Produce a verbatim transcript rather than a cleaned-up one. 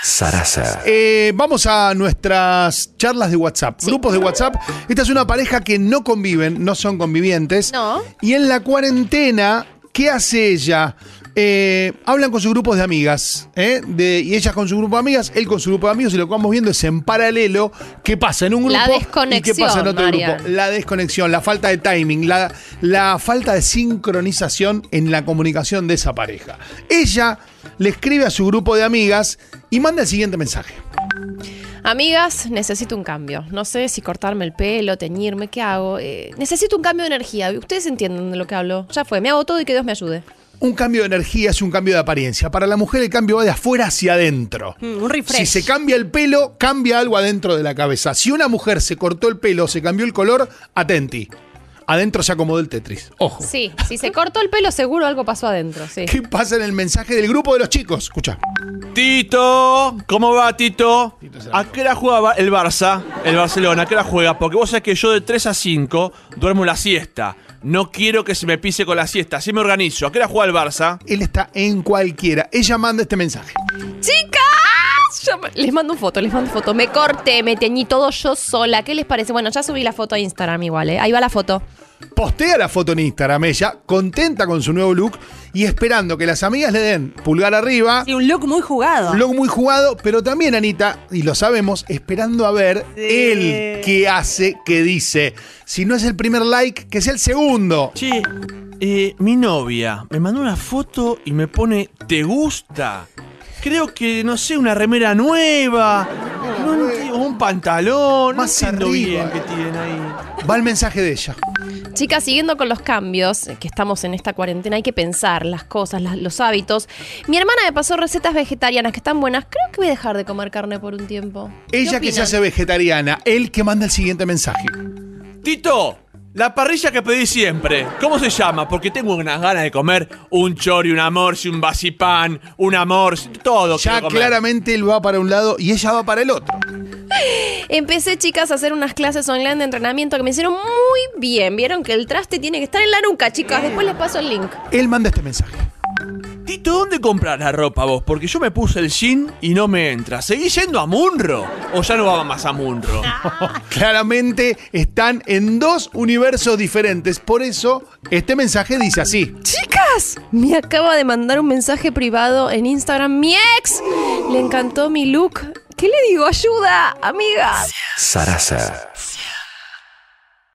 Sarasa. Eh, vamos a nuestras charlas de WhatsApp, Sí. grupos de WhatsApp. Esta es una pareja que no conviven, no son convivientes. No. Y en la cuarentena, ¿qué hace ella? Eh, hablan con sus grupos de amigas, ¿eh? de, y ellas con su grupo de amigas, él con su grupo de amigos, y lo que vamos viendo es en paralelo qué pasa en un grupo La y qué desconexión, pasa en otro Marian. grupo. La desconexión, la falta de timing, la, la falta de sincronización en la comunicación de esa pareja. Ella le escribe a su grupo de amigas y manda el siguiente mensaje. Amigas, necesito un cambio. No sé si cortarme el pelo, teñirme, ¿qué hago? Eh, necesito un cambio de energía. Ustedes entienden de lo que hablo. Ya fue, me hago todo y que Dios me ayude. Un cambio de energía es un cambio de apariencia. Para la mujer el cambio va de afuera hacia adentro. Mm, un refresh. Si se cambia el pelo, cambia algo adentro de la cabeza. Si una mujer se cortó el pelo, se cambió el color, atenti. Adentro se acomodó el Tetris. Ojo. Sí, si se cortó el pelo, seguro algo pasó adentro, sí. ¿Qué pasa en el mensaje del grupo de los chicos? Escucha. Tito, ¿cómo va, Tito? ¿A qué hora juega el Barça? El Barcelona, ¿a qué hora juega? Porque vos sabés que yo de tres a cinco duermo la siesta. No quiero que se me pise con la siesta, así me organizo. ¿A qué hora juega el Barça? Él está en cualquiera. Ella manda este mensaje. ¡Chicas! Yo me- les mando foto, les mando foto. Me corté, me teñí todo yo sola. ¿Qué les parece? Bueno, ya subí la foto a Instagram igual, ¿eh? Ahí va la foto. Postea la foto en Instagram ella, contenta con su nuevo look y esperando que las amigas le den pulgar arriba. Sí, un look muy jugado. Un look muy jugado, pero también, Anita, y lo sabemos, esperando a ver Sí. él qué hace, qué dice. Si no es el primer like, que sea el segundo. Che, eh, mi novia me mandó una foto y me pone ¿te gusta? Creo que, no sé, una remera nueva, no entiendo, un pantalón, Más no entiendo arriba. bien qué tienen ahí. Va el mensaje de ella. Chicas, siguiendo con los cambios, eh, que estamos en esta cuarentena, hay que pensar las cosas, las- los hábitos. Mi hermana me pasó recetas vegetarianas que están buenas. Creo que voy a dejar de comer carne por un tiempo. ¿Qué Ella que se opinan? hace vegetariana, él que manda el siguiente mensaje. Tito, la parrilla que pedí siempre, ¿cómo se llama? Porque tengo unas ganas de comer un chori, un amorci, un vasipán, un amorci, todo Ya quiero comer. claramente él va para un lado y ella va para el otro. Empecé, chicas, a hacer unas clases online de entrenamiento que me hicieron muy bien. Vieron que el traste tiene que estar en la nuca, chicas. Después les paso el link. Él manda este mensaje. Tito, ¿dónde compras la ropa vos? Porque yo me puse el jean y no me entra. ¿Seguís yendo a Munro? ¿O ya no va más a Munro? Claramente están en dos universos diferentes. Por eso este mensaje dice así. Chicas, me acaba de mandar un mensaje privado en Instagram mi ex. Le encantó mi look. ¿Qué le digo? Ayuda, amigas. Sarasa.